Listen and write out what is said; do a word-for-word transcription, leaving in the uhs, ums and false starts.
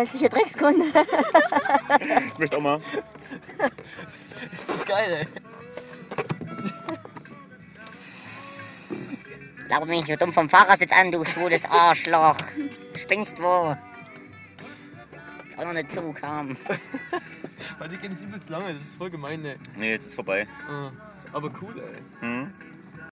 hässliche Dreckskunde. Ich möchte auch mal. Ist das geil, ey. Laber mich nicht so dumm vom Fahrersitz an, du schwules Arschloch. Spinnst wo? Jetzt auch noch eine Zug haben. Weil die gehen nicht übelst lange, das ist voll gemein, ey. Nee, jetzt ist vorbei. Ah, aber cool, ey. Hm?